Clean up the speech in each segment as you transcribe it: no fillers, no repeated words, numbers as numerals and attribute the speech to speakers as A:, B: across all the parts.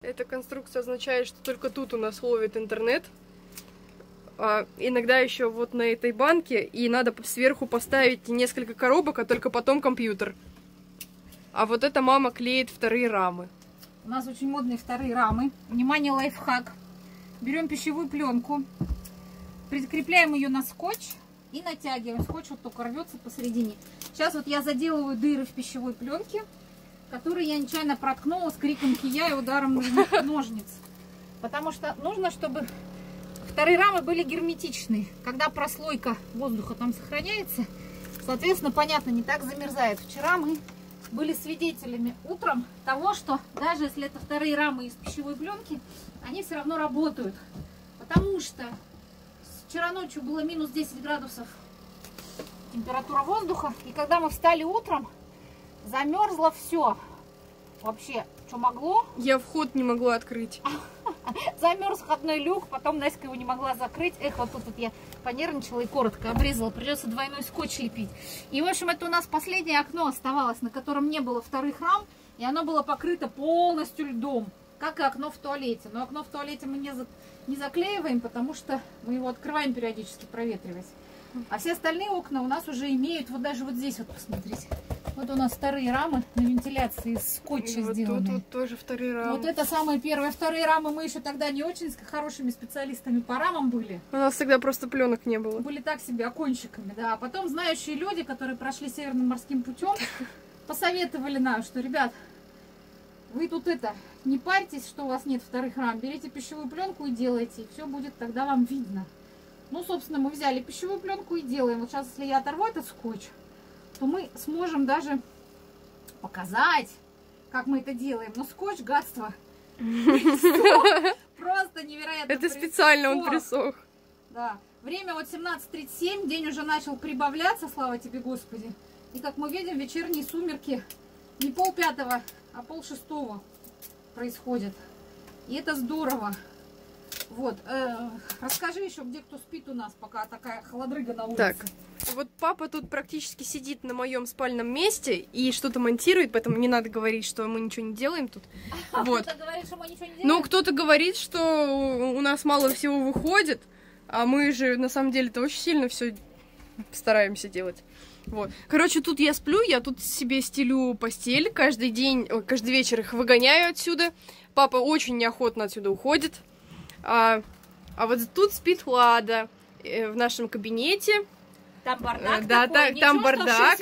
A: Эта конструкция означает, что только тут у нас ловит интернет. Иногда еще вот на этой банке, и надо сверху поставить несколько коробок, а только потом компьютер. А вот эта мама клеит вторые рамы.
B: У нас очень модные вторые рамы. Внимание, лайфхак. Берем пищевую пленку, прикрепляем ее на скотч и натягиваем. Скотч вот только рвется посередине. Сейчас вот я заделываю дыры в пищевой пленке, которые я нечаянно проткнула с криком кия и ударом ножниц. Потому что нужно, чтобы вторые рамы были герметичные. Когда прослойка воздуха там сохраняется, соответственно, понятно, не так замерзает. Вчера мы были свидетелями утром того, что даже если это вторые рамы из пищевой пленки, они все равно работают. Потому что вчера ночью было минус 10 градусов температура воздуха. И когда мы встали утром, замерзло все. Вообще, что могло.
A: Я вход не могла открыть.
B: Замерз входной люк, потом Наська его не могла закрыть. Эх, вот тут вот я понервничала и коротко обрезала. Придется двойной скотч лепить. И, в общем, это у нас последнее окно оставалось, на котором не было вторых рам. И оно было покрыто полностью льдом, как и окно в туалете. Но окно в туалете мы не заклеиваем, потому что мы его открываем периодически проветривать. А все остальные окна у нас уже имеют, вот даже вот здесь вот, посмотрите. Вот у нас вторые рамы на вентиляции из скотча
A: вот
B: сделаны.
A: Тут вот тоже вторые рамы.
B: Вот это самые первые. Вторые рамы мы еще тогда не очень с хорошими специалистами по рамам были.
A: У нас тогда просто пленок не было.
B: Были так себе окончиками, да. А потом знающие люди, которые прошли Северным морским путем, посоветовали нам, что, ребят, вы тут не парьтесь, что у вас нет вторых рам. Берите пищевую пленку и делайте, и все будет тогда вам видно. Ну, собственно, мы взяли пищевую пленку и делаем. Вот сейчас, если я оторву этот скотч, то мы сможем даже показать, как мы это делаем. Но скотч, гадство, просто невероятно.
A: Это специально он присох.
B: Да. Время вот 17:37, день уже начал прибавляться, слава тебе, Господи. И как мы видим, вечерние сумерки не 5:30, а 5:30 происходят. И это здорово. Вот, расскажи еще, где кто спит у нас, пока такая холодрыга на улице.
A: Так, вот папа тут практически сидит на моем спальном месте и что-то монтирует, поэтому не надо говорить, что мы ничего не делаем тут. Вот.
B: Кто-то говорит, что мы ничего не делаем?
A: Ну, кто-то говорит, что у нас мало всего выходит, а мы же на самом деле-то очень сильно все стараемся делать. Вот. Короче, тут я сплю, я тут себе стелю постель, каждый вечер их выгоняю отсюда. Папа очень неохотно отсюда уходит. А вот тут спит Лада в нашем кабинете.
B: Там бардак
A: да,
B: такой.
A: там бардак.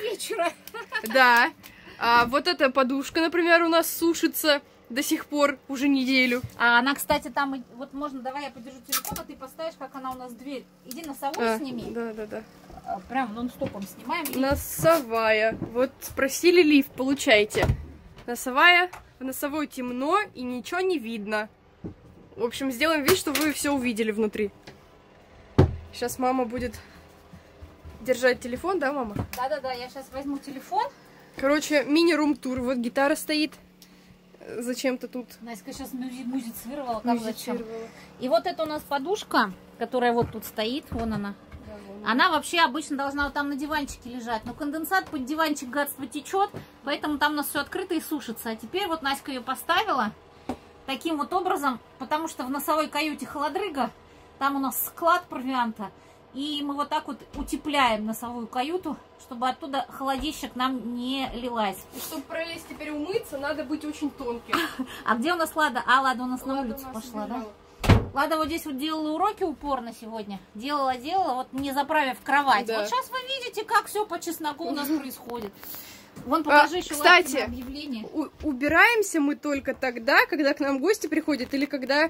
A: Да. А вот эта подушка, например, у нас сушится до сих пор уже неделю.
B: А она, кстати, там, вот можно, давай я подержу телефон, а ты поставишь, как она у нас дверь. Иди носовую сними.
A: Да.
B: Прям нон-стопом снимаем.
A: Носовая. Вот спросили лифт, получайте. Носовая. В носовой темно и ничего не видно. В общем, сделаем вид, что вы все увидели внутри. Сейчас мама будет держать телефон, да, мама?
B: Да, я сейчас возьму телефон.
A: Короче, мини-рум-тур. Вот гитара стоит. Зачем-то тут.
B: Настя сейчас музицировала, как зачем. И вот это у нас подушка, которая вот тут стоит, вон она. Она вообще обычно должна вот там на диванчике лежать. Но конденсат под диванчик, гадство, течет, поэтому там у нас все открыто и сушится. А теперь вот Настя ее поставила таким вот образом, потому что в носовой каюте холодрыга, там у нас склад провианта, и мы вот так вот утепляем носовую каюту, чтобы оттуда холодище к нам не лилась.
A: И чтобы пролезть теперь умыться, надо быть очень тонким.
B: А где у нас Лада? А, Лада у нас на улицу пошла, да? Лада вот здесь вот делала уроки упорно сегодня. Делала, вот не заправив кровать. Да. Вот сейчас вы видите, как все по чесноку у нас происходит. Вон, покажи еще,
A: кстати,
B: объявление.
A: Убираемся мы только тогда, когда к нам гости приходят, или когда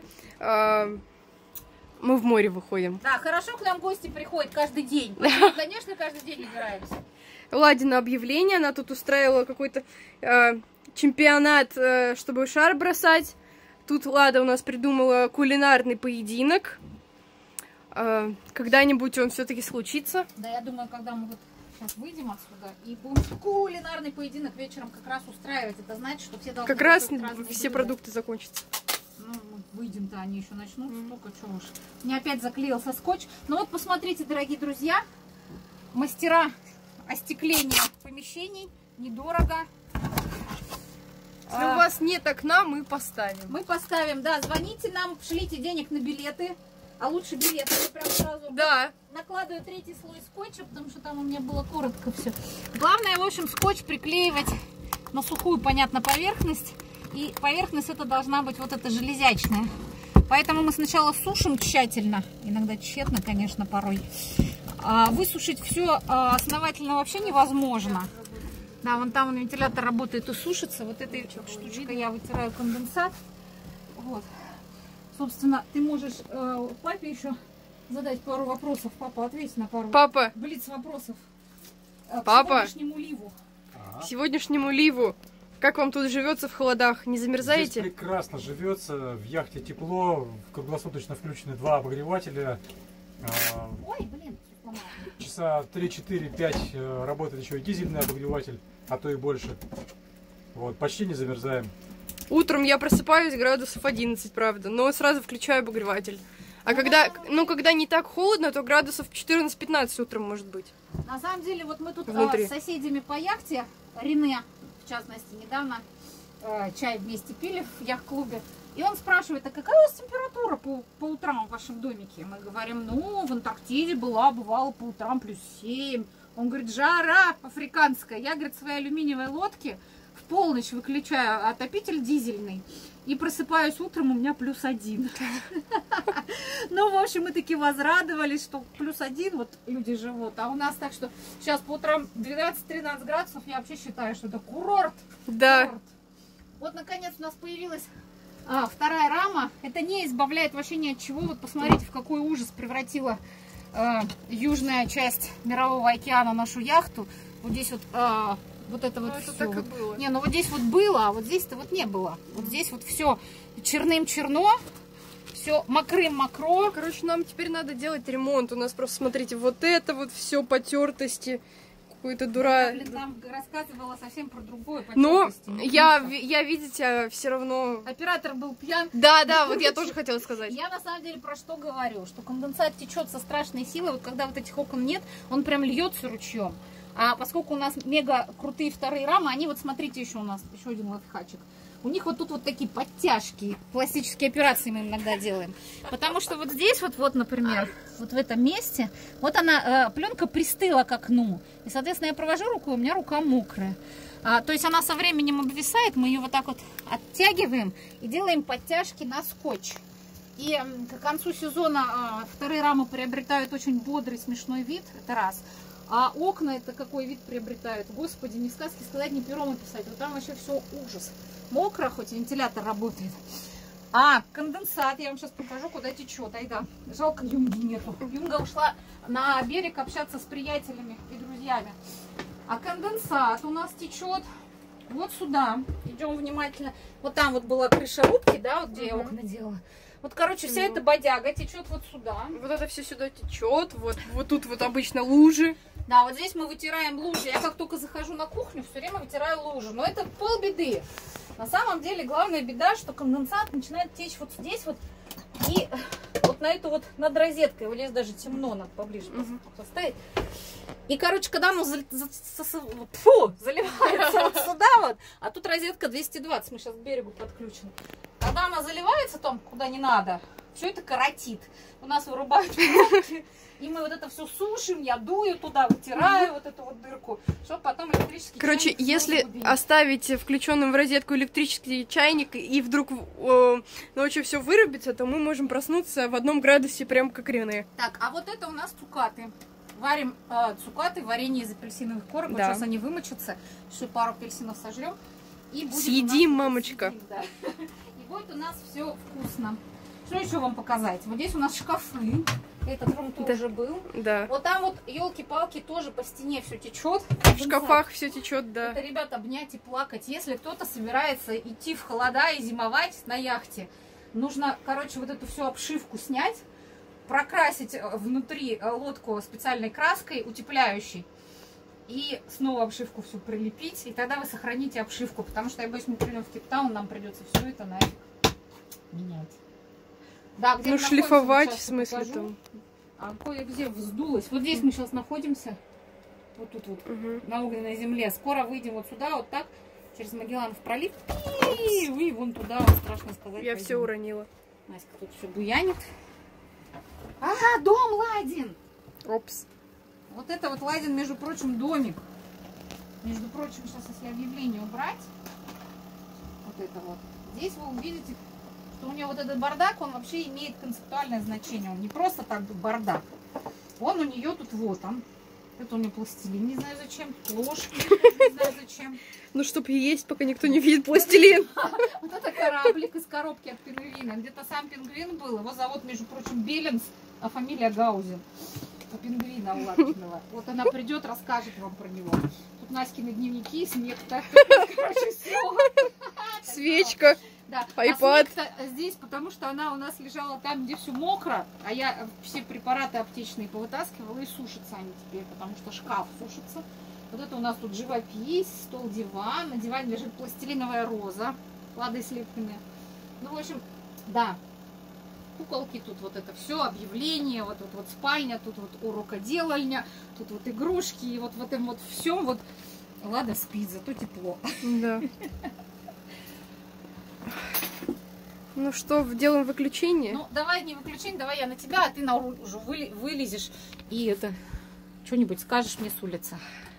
A: мы в море выходим.
B: Да, хорошо, к нам гости приходят каждый день. Поэтому, конечно, каждый день убираемся.
A: Ладина объявление, она тут устраивала какой-то чемпионат, чтобы шар бросать. Тут Лада у нас придумала кулинарный поединок. Когда-нибудь он все-таки случится.
B: Да, я думаю, когда мы вот сейчас выйдем отсюда и будем кулинарный поединок вечером как раз устраивать, это значит, что все должны...
A: Как раз все продукты закончатся.
B: Ну, выйдем-то, они еще начнут, столько чего уж. Мне опять заклеился скотч. Ну вот, посмотрите, дорогие друзья, мастера остекления помещений, недорого.
A: Если у вас нет окна, мы поставим.
B: Мы поставим, да, звоните нам, шлите денег на билеты. А лучше билеты, я прям сразу накладываю 3-й слой скотча, потому что там у меня было коротко все. Главное, в общем, скотч приклеивать на сухую, понятно, поверхность. И поверхность это должна быть вот эта железячная. Поэтому мы сначала сушим тщательно, иногда тщетно, конечно, порой. Высушить все основательно вообще невозможно. Да, вон там вентилятор работает и сушится. Вот этой штучкой я вытираю конденсат. Вот. Собственно, ты можешь папе еще задать пару вопросов. Папа, ответь на пару блиц-вопросов.
A: Папа,
B: к сегодняшнему ливу.
A: К сегодняшнему ливу. Как вам тут живется в холодах? Не замерзаете?
C: Здесь прекрасно живется. В яхте тепло. Круглосуточно включены 2 обогревателя.
B: Ой, блин.
C: Часа 3-4-5 работает еще и дизельный обогреватель, а то и больше. Вот, почти не замерзаем.
A: Утром я просыпаюсь, градусов 11, правда, но сразу включаю обогреватель. А когда не так холодно, то градусов 14-15 утром может быть.
B: На самом деле, вот мы тут
A: Внутри.
B: с соседями по яхте, Рене, в частности, недавно чай вместе пили в яхт-клубе. И он спрашивает, а какая у вас температура по утрам в вашем домике? Мы говорим, ну, в Антарктиде бывало по утрам +7. Он говорит, жара африканская. Я, говорит, в своей алюминиевой лодке в полночь выключаю отопитель дизельный и просыпаюсь утром, у меня +1. Ну, в общем, мы таки возрадовались, что +1 вот люди живут. А у нас так, что сейчас по утрам 12-13 градусов, я вообще считаю, что это курорт.
A: Да.
B: Вот, наконец, у нас появилась вторая рама. Это не избавляет вообще ни от чего. Вот посмотрите, в какой ужас превратила южная часть Мирового океана нашу яхту. Вот здесь вот вот это вот
A: это
B: все.
A: так и было.
B: Не, ну вот здесь вот было, а вот здесь-то вот не было. Вот здесь вот все черным-черно, все мокрым-мокро.
A: Короче, нам теперь надо делать ремонт. У нас просто, смотрите, вот это вот все потертости. Какой-то
B: Я, там рассказывала совсем про другое.
A: Но я, видите, все равно...
B: Оператор был пьян.
A: Да, вот я тоже хотела сказать.
B: Я на самом деле про что говорю? Что конденсат течет со страшной силой. Вот когда вот этих окон нет, он прям льется ручьем. А поскольку у нас мега крутые вторые рамы, они вот смотрите, еще у нас еще один лайфхачик. У них вот тут вот такие подтяжки, пластические операции мы иногда делаем. Потому что вот здесь вот, например, вот в этом месте, вот она, пленка пристыла к окну. И, соответственно, я провожу рукой, у меня рука мокрая. То есть она со временем обвисает, мы ее вот так вот оттягиваем и делаем подтяжки на скотч. И к концу сезона вторые рамы приобретают очень бодрый, смешной вид, это раз. А окна это какой вид приобретают? Господи, не сказки сказать, не пером описать. Вот там вообще все ужас. Мокро, хоть вентилятор работает. А конденсат, я вам сейчас покажу, куда течет. Айда, жалко, Юнги нету. Юнга ушла на берег общаться с приятелями и друзьями. А конденсат у нас течет вот сюда. Идем внимательно. Вот там вот была крыша рубки, да, вот где я окна делала. Вот, короче, вся эта бодяга течет вот сюда.
A: Вот это все сюда течет. Вот тут вот обычно лужи.
B: Да, вот здесь мы вытираем лужи. Я как только захожу на кухню, все время вытираю лужи. Но это полбеды. На самом деле, главная беда, что конденсат начинает течь вот здесь вот. И вот на эту вот над розеткой. Вот здесь даже темно, надо поближе поставить. И, короче, когда оно заливается вот сюда вот, а тут розетка 220, мы сейчас к берегу подключены. Когда она заливается там, куда не надо, все это коротит. У нас вырубают пленки, и мы вот это все сушим, я дую туда, вытираю вот эту вот дырку, чтобы потом электрический
A: Короче,
B: чайник
A: если оставить включенным в розетку электрический чайник и вдруг ночью все вырубится, то мы можем проснуться в 1 градусе, прям как Рене.
B: Так, а вот это у нас цукаты. Варим цукаты, варенье из апельсиновых корок. Да. Вот сейчас они вымочатся, еще пару апельсинов сожрем. И
A: съедим, мамочка.
B: Съедим, да. И будет у нас все вкусно. Что еще вам показать? Вот здесь у нас шкафы. Этот рум тоже был.
A: Да.
B: Вот там вот, елки-палки, тоже по стене все течет.
A: В шкафах все течет, да.
B: Это, ребят, обнять и плакать. Если кто-то собирается идти в холода и зимовать на яхте, нужно, короче, вот эту всю обшивку снять, прокрасить внутри лодку специальной краской, утепляющей, и снова обшивку всю прилепить, и тогда вы сохраните обшивку, потому что, я боюсь, мы придем в Кейптаун, нам придется все это нафиг менять. Да, где
A: шлифовать, в смысле там.
B: А кое-где вздулось. Вот здесь мы сейчас находимся, вот тут вот, на огненной земле. Скоро выйдем вот сюда, вот так, через Магелланов пролив. И вон туда, страшно сказать.
A: Я все уронила.
B: Настя тут все буянит. Ага, дом Ладин.
A: Опс.
B: Вот это вот Ладин, между прочим, домик. Между прочим, сейчас если объявление убрать, вот это вот, здесь вы увидите, что у него вот этот бардак, он вообще имеет концептуальное значение. Он не просто так бардак. Он у нее тут вот он. Это у нее пластилин, не знаю зачем. Ложки, не знаю зачем.
A: Ну, чтоб есть, пока никто не видит пластилин.
B: Вот это кораблик из коробки от пингвина. Где-то сам пингвин был. Его зовут, между прочим, Беленс, а фамилия Гаузен. У пингвина у Лапкиного. Вот она придет, расскажет вам про него. Тут Наськины дневники, снег-то. Короче, все.
A: Свечка.
B: Да.
A: iPad.
B: А здесь, потому что она у нас лежала там, где все мокро, а я все препараты аптечные повытаскивала, и сушатся они теперь, потому что шкаф сушится. Вот это у нас тут живопись, стол-диван. На диване лежит пластилиновая роза, Ладой слепленная. Ну, в общем, да. Куколки, тут вот это все, объявление, вот спальня, тут вот урокоделальня, тут вот игрушки, и вот в этом вот всем вот Лада спит, зато тепло.
A: Да. Ну что, делаем выключение?
B: Ну, давай не выключение, давай я на тебя, а ты наружу вылезешь и это, что-нибудь скажешь мне с улицы.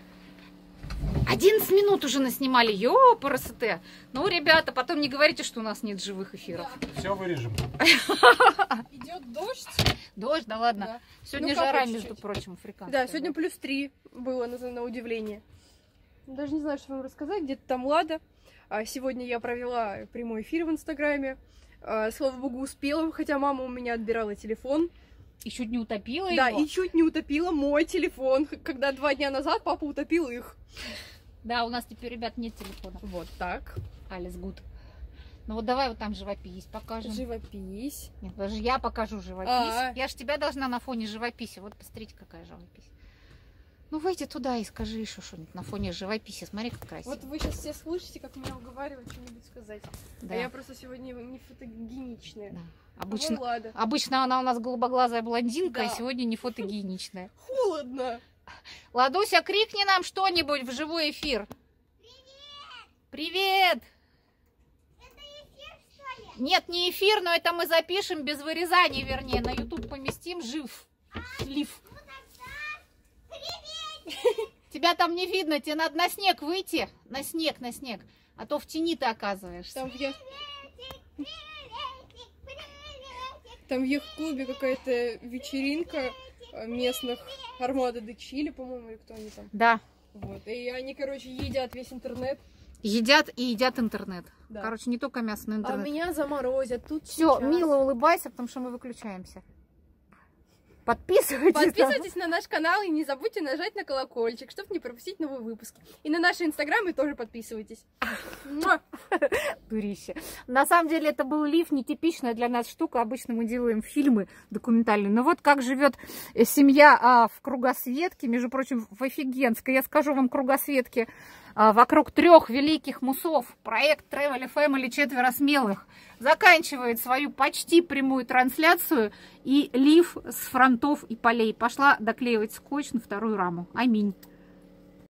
B: 11 минут уже наснимали, ёпарасоте. Ну, ребята, потом не говорите, что у нас нет живых эфиров.
C: Все вырежем.
A: Идет дождь.
B: Дождь, да ладно.
A: Да.
B: Сегодня
A: Ну,
B: жара,
A: капает
B: между
A: чуть-чуть.
B: прочим, африканская.
A: Да, сегодня +3 было на удивление. Даже не знаю, что вам рассказать. Где-то там Лада. А сегодня я провела прямой эфир в Инстаграме. Слава богу, успела, хотя мама у меня отбирала телефон.
B: И чуть не утопила
A: Да,
B: его.
A: и чуть не утопила мой телефон, когда 2 дня назад папа утопил их.
B: Да, у нас теперь, ребят, нет телефона.
A: Вот так.
B: Алис гуд. Ну вот давай вот там живопись покажем.
A: Живопись.
B: Нет, даже я покажу живопись.
A: А.
B: Я же тебя должна на фоне живописи. Вот посмотрите, какая живопись. Ну выйди туда и скажи еще что-нибудь на фоне живописи. Смотри, как красиво.
A: Вот вы сейчас все слышите, как меня уговаривают что-нибудь сказать.
B: Да.
A: А я просто сегодня не фотогеничная.
B: Да.
A: А
B: Обычно,
A: вон Лада.
B: обычно она у нас голубоглазая блондинка,
A: Да.
B: а сегодня не фотогеничная.
A: Холодно.
B: Ладуся, крикни нам что-нибудь в живой эфир. Привет! Это эфир, что ли? Нет, не эфир, но это мы запишем без вырезания, вернее, на YouTube поместим жив. Лив. Тебя там не видно, тебе надо на снег выйти. На снег, на снег. А то в тени ты оказываешься.
A: Там в яхт-клубе какая-то вечеринка местных, Армада де Чили, по-моему, или кто они там.
B: Да.
A: Вот. И они, короче, едят весь интернет.
B: Едят и едят интернет.
A: Да.
B: Короче, не только мясо, но
A: А
B: интернет.
A: меня заморозят тут
B: Все,
A: сейчас.
B: мило улыбайся, потому что мы выключаемся. Подписывайтесь.
A: Подписывайтесь на наш канал и не забудьте нажать на колокольчик, чтобы не пропустить новые выпуски. И на наши инстаграмы тоже подписывайтесь. Муа!
B: Дурище. На самом деле это был лиф, нетипичная для нас штука. Обычно мы делаем фильмы документальные. Но вот как живет семья в кругосветке, между прочим, в офигенской. Я скажу вам, кругосветке вокруг 3 великих мусов. Проект Travel Family «Четверо смелых» заканчивает свою почти прямую трансляцию. И лиф с фронтов и полей пошла доклеивать скотч на 2-ю раму. Аминь.